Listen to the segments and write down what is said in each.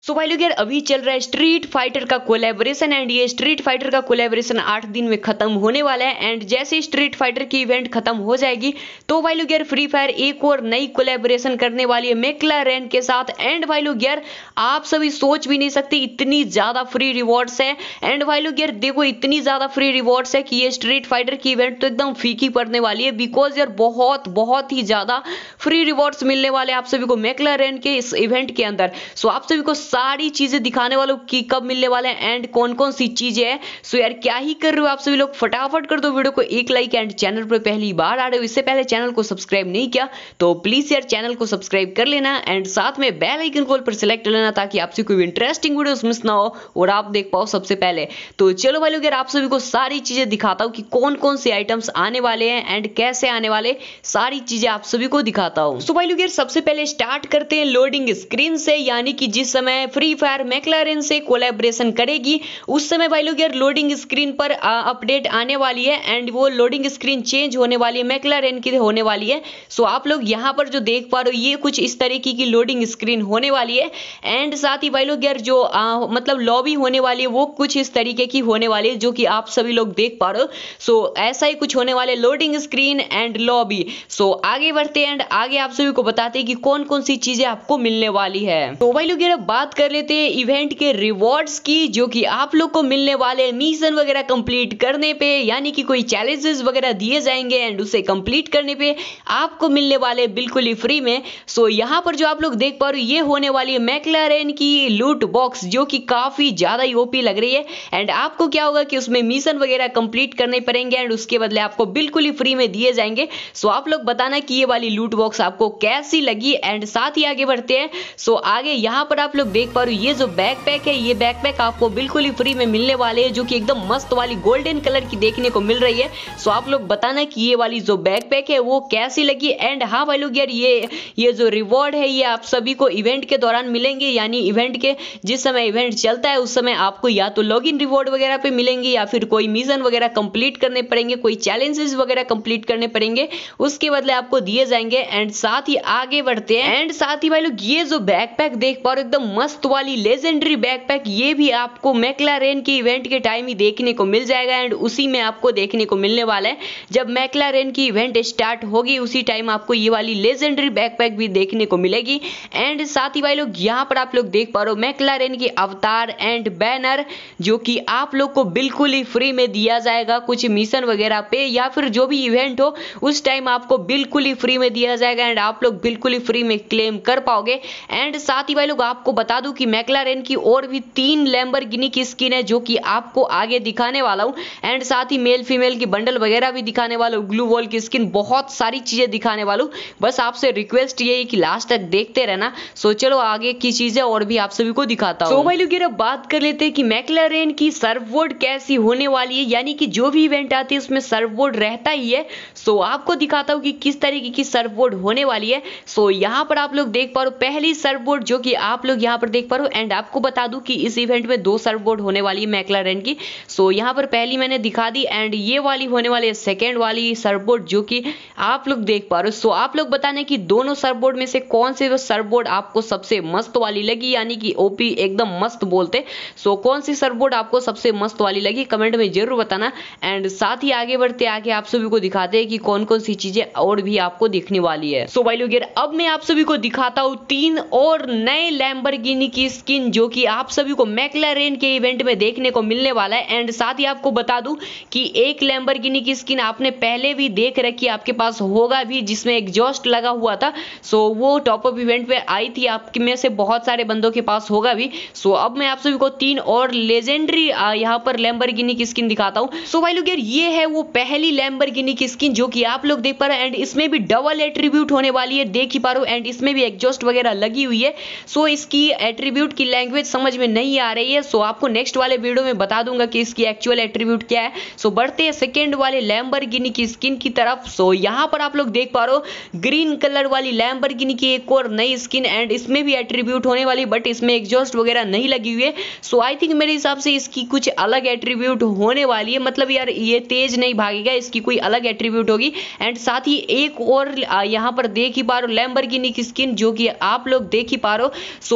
सो भाई लोग यार अभी चल रहा है स्ट्रीट फाइटर का कोलैबोरेशन एंड ये स्ट्रीट फाइटर का कोलैबोरेशन 8 दिन में खत्म होने वाला है। एंड जैसे ही स्ट्रीट फाइटर की इवेंट खत्म हो जाएगी तो भाई लोग यार फ्री फायर एक और नई कोलैबोरेशन करने वाली है मैक्लारेन के साथ। एंड भाई लोग यार आप सभी सोच भी नहीं सकते इतनी ज्यादा फ्री रिवॉर्ड्स है। एंड भाई लोग यार देखो इतनी ज्यादा फ्री रिवॉर्ड्स है कि ये स्ट्रीट फाइटर की इवेंट तो एकदम फीकी पड़ने वाली है, बिकॉज यार बहुत ही ज्यादा फ्री रिवॉर्ड्स मिलने वाले आप सभी को मैक्लारेन के इस इवेंट के अंदर। सो आप सभी को सारी चीजें दिखाने वालों की कब मिलने वाले हैं एंड कौन कौन सी चीजें हैं। सो यार क्या ही कर रहे हो आप सभी लोग, फटाफट कर दो वीडियो को एक लाइक एंड चैनल पर पहली बार आ रहे हो इससे पहले चैनल को सब्सक्राइब नहीं किया तो प्लीज यार चैनल को सब्सक्राइब कर लेना एंड साथ में बेल आइकन कॉल पर सिलेक्ट कर लेना ताकि आपसे कोई इंटरेस्टिंग वीडियोस मिस ना हो और आप देख पाओ सबसे पहले। तो चलो भाई लोग यार आप सभी को सारी चीजें दिखाता हूं कि कौन कौन से आइटम्स आने वाले हैं एंड कैसे आने वाले, सारी चीजें आप सभी को दिखाता हूं। सो भाई लोग यार सबसे पहले स्टार्ट करते हैं लोडिंग स्क्रीन से, यानी कि जिस समय फ्री फायर मैक्लारेन से कोलैबोरेशन करेगी उस समय भाई लोग यार लोडिंग स्क्रीन पर अपडेट आने वाली है एंड वो लोडिंग स्क्रीन चेंज होने वाली है, मैक्लारेन की होने वाली है। सो आप लोग यहां पर जो देख पा रहे हो ये कुछ इस तरीके की लोडिंग स्क्रीन होने वाली है। एंड साथ ही भाई लोग यार जो मतलब लॉबी होने वाली है वो कुछ इस तरीके की होने वाली है जो कि आप सभी लोग देख पा रहे हो। सो ऐसा ही कुछ होने वाले loading screen and lobby. So आगे बढ़ते हैं एंड आगे आप सभी को बताते हैं कि कौन कौन सी चीजें आपको मिलने वाली है। तो भाई लोग यार बात कर लेते हैं इवेंट के रिवॉर्ड्स की, जो कि आप लोग को मिलने वाले मिशन वगैरह कंप्लीट करने पे, यानी कि कोई चैलेंजेस वगैरह दिए जाएंगे एंड उसे कंप्लीट करने पे आपको मिलने वाले बिल्कुल ही फ्री में। सो यहां पर जो आप लोग देख पा रहे हो ये होने वाली है मैक्लारेन की लूट बॉक्स जो कि काफी ज्यादा ओपी लग रही है। एंड आपको क्या होगा कि उसमें मिशन वगैरह कंप्लीट करने पड़ेंगे एंड उसके बदले आपको बिल्कुल ही फ्री में दिए जाएंगे। सो आप लोग बताना कि ये वाली लूट बॉक्स आपको कैसी लगी एंड साथ ही आगे बढ़ते हैं। सो आगे यहां पर आप लोग देख पा रहे हो ये जो बैकपैक है ये बैकपैक आपको बिल्कुल ही फ्री में मिलने वाले हैं जो कि एकदम मस्त वाली गोल्डन कलर की देखने को मिल रही है। सो आप लोग बताना कि ये वाली जो बैकपैक है वो कैसी लगी। एंड हाँ भाई लोग यार ये जो रिवॉर्ड है ये आप सभी को इवेंट के दौरान मिलेंगे, यानी इवेंट के जिस समय इवेंट चलता है उस समय आपको या तो लॉगिन रिवॉर्ड वगैरह पे मिलेंगे या फिर कोई मिशन वगैरह कंप्लीट करने पड़ेंगे, कोई चैलेंजेस वगैरह कंप्लीट करने पड़ेंगे, उसके बदले आपको दिए जाएंगे। एंड साथ ही आगे बढ़ते हैं एंड साथ ही भाई लोग ये जो बैकपैक देख पा रहे हो एकदम मस्त वाली लेजेंडरी बैकपैक, ये भी आपको मैक्लारेन के इवेंट के टाइम ही देखने को मिल जाएगा एंड उसी में आपको देखने को मिलने वाला है। जब मैक्लारेन की इवेंट स्टार्ट होगी उसी टाइम आपको ये वाली लेजेंडरी बैकपैक भी देखने को मिलेगी। एंड साथ ही भाई लोग यहाँ पर आप लोग देख पा रहे हो मैक्लारेन की अवतार एंड बैनर जो कि आप लोग को बिल्कुल ही फ्री में दिया जाएगा कुछ मिशन वगैरह पे या फिर जो भी इवेंट हो उस टाइम आपको बिल्कुल ही फ्री में दिया जाएगा एंड आप लोग बिल्कुल ही फ्री में क्लेम कर पाओगे। एंड साथ ही भाई लोग आपको बता दूं कि मैक्लारेन की और भी 3 लैम्बोर्गिनी की स्किन है जो कि आपको आगे दिखाने वाला हूं। एंड साथ ही मेल फीमेल की बंडल वगैरह भी दिखाने वाला हूं, ग्लू वॉल की स्किन, बहुत सारी चीजें दिखाने वाला हूं। बस आपसे रिक्वेस्ट ये है कि लास्ट तक देखते रहना। सो चलो आगे की चीजें और भी आप सभी को दिखाता हूं। तो भाई लोग अब बात कर लेते हैं कि मैक्लारेन की सर्वबोर्ड कैसी होने वाली है, यानी कि जो भी इवेंट आती है उसमें सर्वबोर्ड रहता ही है। सो आपको दिखाता हूं कि किस तरीके की सर्वबोर्ड होने वाली है। सो यहां पर आप लोग देख पा रहे हो पहली सर्वबोर्ड जो कि आप लोग यहां पर देख पा रहे हो। एंड आपको बता दूं कि इस इवेंट में 2 सर्वबोर्ड होने वाली है मैक्लारेन की। सो यहां पर पहली मैंने दिखा दी एंड ये वाली होने वाली है सेकेंड वाली सर्वबोर्ड जो कि आप लोग देख पा रहे हो। सो आप लोग बताने कि दोनों सर्वबोर्ड में से कौन सी सर्वबोर्ड आपको सबसे मस्त वाली लगी, यानी कि ओपी एकदम मस्त बोलते। सो कौन सी सर्वबोर्ड आपको सबसे मस्त वाली लगी कमेंट में जरूर बताना। एंड साथ ही आगे बढ़ते आगे आप सभी को दिखाते हैं कि कौन कौन सी चीजें और भी आपको दिखने वाली है। सो भाई लोग यार अब मैं आप सभी को दिखाता हूं 3 और नए लैम्बोर्गिनी की स्किन जो कि आप सभी को मैक्लारेन के इवेंट में देखने को मिलने वाला है। एंड साथ ही आपको बता दूं कि एक लैम्बोर्गिनी की स्किन आपने पहले भी देख रखी, आपके पास होगा भी, जिसमें एग्जॉस्ट लगा हुआ था। सो वो टॉप अप इवेंट पे आई थी, आपके में से बहुत सारे बंदों के पास होगा भी। सो अब मैं आप सभी को 3 और लेजेंडरी यहां पर लैम्बोर्गिनी की स्किन दिखाता हूं। सो भाई लोग यार ये है वो पहली लैम्बोर्गिनी की स्किन जो कि आप लोग देख पा रहे हैं। एंड इसमें भी डबल एट्रीब्यूट होने वाली है, देख ही पा रहे हो। एंड इसमें भी एग्जॉस्ट वगैरह लगी हुई है। सो इसकी एट्रीब्यूट की लैंग्वेज समझ में नहीं आ रही है। सो आपको नेक्स्ट वाले वीडियो में बता दूंगा कि इसकी एक्चुअल एट्रीब्यूट क्या है। सो बढ़ते हैं सेकेंड वाले लैम्बोर्गिनी की स्किन की तरफ। सो यहां पर आप लोग देख पा रहे हो ग्रीन कलर वाली लैम्बोर्गिनी की एक और नई स्किन एंड इसमें भी एट्रीब्यूट होने वाली, बट इसमें एग्जॉस्ट वगैरह नहीं लगी हुई है। सो आई थिंक मेरे हिसाब से इसकी कुछ अलग एट्रीब्यूट होने वाली है, मतलब यार ये तेज नहीं भागेगा, इसकी कोई अलग एट्रीब्यूट होगी। एंड साथ ही एक और यहां पर देख ही पा रहे हो लैम्बोर्गिनी की स्किन जो कि आप लोग देख ही पा रहे हो। सो ये वाली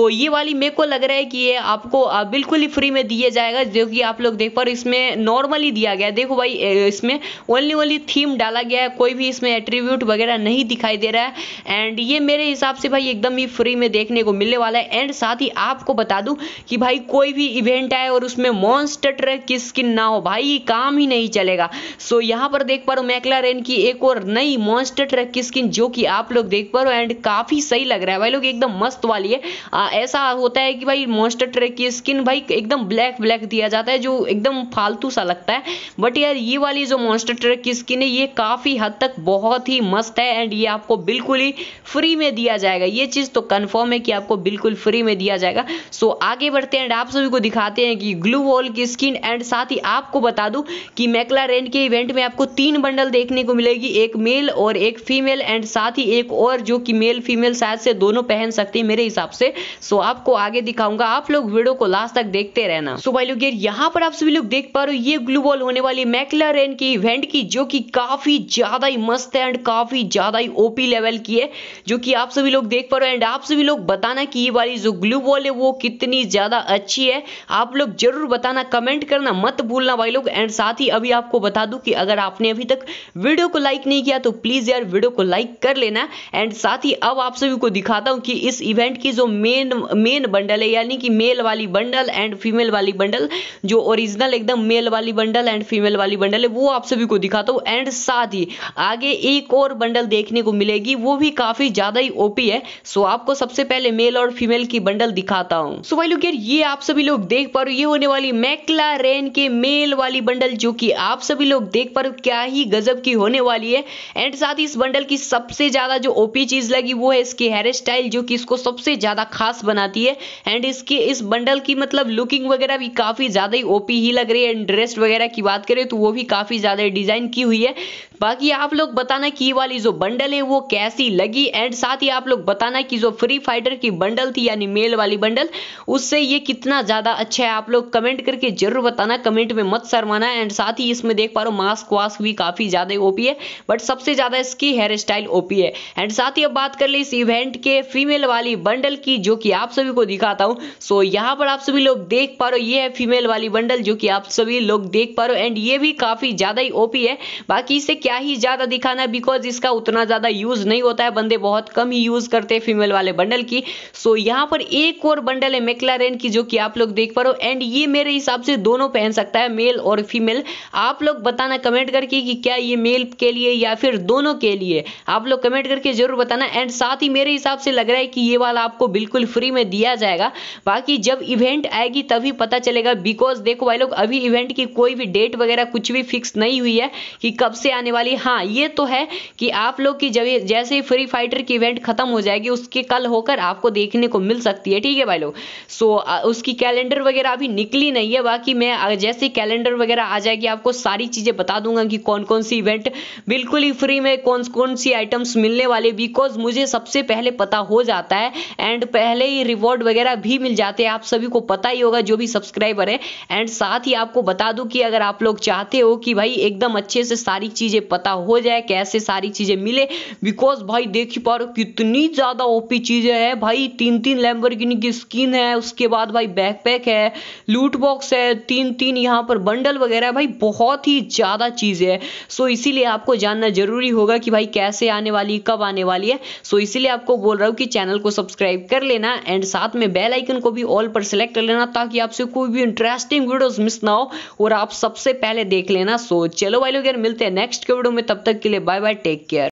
वाली मेरे को लग रहा है कि ये आपको बिल्कुल ही फ्री में दिया जाएगा, जो कि आप लोग देख पा रहे हो इसमें नॉर्मली दिया गया है। देखो भाई इसमें ओनली थीम डाला गया है, कोई भी इसमें एट्रीब्यूट वगैरह नहीं दिखाई दे रहा है। एंड ये मेरे हिसाब से भाई एकदम ही फ्री में देखने को मिलने वाला है। एंड साथ ही आपको बता दूं कि भाई कोई भी इवेंट आए और उसमें मॉन्स्टर ट्रक की स्किन ना हो, भाई काम ही नहीं चलेगा। सो यहाँ पर देख पा रहे हो मैक्लारेन की एक और नई मॉन्स्टर ट्रक की स्किन, जो कि आप लोग देख पा रहे हो एंड काफी सही लग रहा है भाई लोग, एकदम मस्त वाली है। ऐसा होता है कि भाई मॉन्स्टर ट्रक की स्किन भाई एकदम ब्लैक ब्लैक दिया जाता है, जो एकदम फालतू सा लगता है। बट यार ये वाली जो मॉन्स्टर ट्रक की स्किन है ये काफी हद तक बहुत ही मस्त है एंड ये आपको बिल्कुल ही फ्री में दिया जाएगा। ये चीज तो कंफर्म है कि आपको बिल्कुल फ्री में दिया जाएगा। सो आगे बढ़ते हैं एंड आप सभी को दिखाते हैं कि ग्लू वॉल की स्किन। एंड साथ ही आपको बता दूं कि मैक्लारेन के इवेंट में आपको 3 बंडल देखने को मिलेगी, एक मेल और एक फीमेल एंड साथ ही एक और जो कि मेल फीमेल शायद से दोनों पहन सकती है मेरे हिसाब से। सो आपको आगे दिखाऊंगा, आप लोग वीडियो को लास्ट तक देखते रहना। सो भाई लोग यहाँ पर आप सभी लोग देख पा रहे हो ये ग्लू वॉल होने वाली मैक्लारेन की इवेंट की, जो कि काफी ज्यादा ही मस्त है एंड काफी ज्यादा ही ओपी लेवल की है, जो कि आप सभी लोग देख पा रहे हो। एंड आप सभी लोग बताना कि ये वाली जो ग्लू वॉल है वो कितनी ज्यादा अच्छी है, आप लोग जरूर बताना, कमेंट करना मत भूलना भाई लोग। एंड साथ ही अभी आपको बता दूं कि अगर आपने अभी तक वीडियो को लाइक नहीं किया तो प्लीज यार वीडियो को लाइक कर लेना। एंड साथ ही अब आप सभी को दिखाता हूं कि इस इवेंट की जो मेन बंडल है, यानी कि मेल वाली बंडल एंड फीमेल वाली बंडल, जो ओरिजिनल एकदम मेल वाली बंडल एंड फीमेल वाली बंडल है, वो आप सभी को दिखाता हूं। एंड साथ ही आगे एक और बंडल देखने को मिलेगी, वो भी काफी ज्यादा ही ओपी है। सो आपको सबसे पहले मेल और फीमेल की बंडल दिखाता हूं। सो भाई लोग यार ये आप सभी लोग देख पा रहे हो ये होने वाली मैक्लारेन के मेल वाली बंडल, जो कि आप सभी लोग देख पा रहे हो क्या ही गजब की होने वाली है। एंड साथ ही इस बंडल की सबसे ज्यादा जो ओपी चीज लगी वो है इसकी हेयर स्टाइल, जो कि इसको सबसे ज्यादा खास बनाती है। एंड इसकी इस बंडल की मतलब लुकिंग वगैरह भी काफी ज्यादा ही ओपी ही लग रही है। एंड ड्रेस वगैरह की बात करें तो वो भी काफी ज्यादा डिजाइन की हुई है। बाकी आप लोग बताना कि ये वाली जो बंडल है वो कैसी लगी। एंड साथ ही आप लोग बताना कि जो फ्री फाइटर की बंडल थी यानी मेल वाली बंडल, उससे ये कितना ज्यादा अच्छा है, आप लोग कमेंट करके जरूर बताना, कमेंट में मत शर्माना। एंड साथ ही इसमें देख पा रहे हो मास्क वास्क भी काफी ज्यादा ओपी है, बट सबसे ज्यादा इसकी हेयर स्टाइल ओपी है। एंड साथ ही अब बात कर ले इस इवेंट के फीमेल वाली बंडल की, जो कि आप सभी को दिखाता हूं। सो यहाँ पर आप सभी लोग देख पा रहे हो ये है फीमेल वाली बंडल, जो कि आप सभी लोग देख पा रहे हो। एंड ये भी काफी ज्यादा ही ओपी है। बाकी इसे क्या ही ज्यादा दिखाना, बिकॉज इसका उतना ज्यादा यूज नहीं होता है, बंदे बहुत कम ही यूज करते हैं फीमेल वाले बंडल की। सो यहाँ पर एक और बंडल है मैक्लारेन की, जो कि आप लोग देख पा रहे हो। एंड ये मेरे हिसाब से दोनों पहन सकता है, मेल और फीमेल। आप लोग बताना कमेंट करके कि क्या ये मेल के लिए या फिर दोनों के लिए, आप लोग कमेंट करके जरूर बताना। एंड साथ ही मेरे हिसाब से लग रहा है कि ये वाला आपको बिल्कुल फ्री में दिया जाएगा। बाकी जब इवेंट आएगी तभी पता चलेगा, बिकॉज देखो भाई लोग अभी इवेंट की कोई भी डेट वगैरह कुछ भी फिक्स नहीं हुई है कि कब से आने वाली। हाँ ये तो है कि आप लोग की जब जैसे फ्री फाइटर की इवेंट खत्म हो जाएगी उसके कल होकर आपको देखने को मिल सकती है, ठीक है भाई लोग। सो उसकी कैलेंडर वगैरह अभी निकली नहीं है, बाकी मैं जैसे कैलेंडर वगैरह आ जाएगी आपको सारी चीजें बता दूंगा कि कौन कौन सी इवेंट बिल्कुल ही फ्री में कौन कौन सी आइटम्स मिलने वाले, बिकॉज मुझे सबसे पहले पता हो जाता है एंड पहले ही रिवॉर्ड वगैरह भी मिल जाते हैं, आप सभी को पता ही होगा जो भी सब्सक्राइबर है। एंड साथ ही आपको बता दूं कि अगर आप लोग चाहते हो कि भाई एकदम अच्छे से सारी चीजें पता हो जाए, कैसे सारी चीजें मिले, बिकॉज भाई देख ही पा रहे हो कितनी ज्यादा ओपी चीजें है भाई। 3 लैम्बोर्गिनी की स्किन है, उसके बाद भाई बैकपैक है, लूट बॉक्स है, 3 यहाँ पर बंडल वगैरह, भाई बहुत ही ज्यादा चीजें है। सो इसीलिए आपको जानना जरूरी होगा कि भाई कैसे आने वाली, कब आने वाली है। सो इसीलिए आपको बोल रहा हूँ कि चैनल को सब्सक्राइब कर लेना एंड साथ में बेल आइकन को भी ऑल पर सिलेक्ट कर लेना, ताकि आपसे कोई भी इंटरेस्टिंग वीडियोस मिस ना हो और आप सबसे पहले देख लेना। सो चलो भाई लोग यार मिलते हैं नेक्स्ट के वीडियो में, तब तक के लिए बाय बाय, टेक केयर।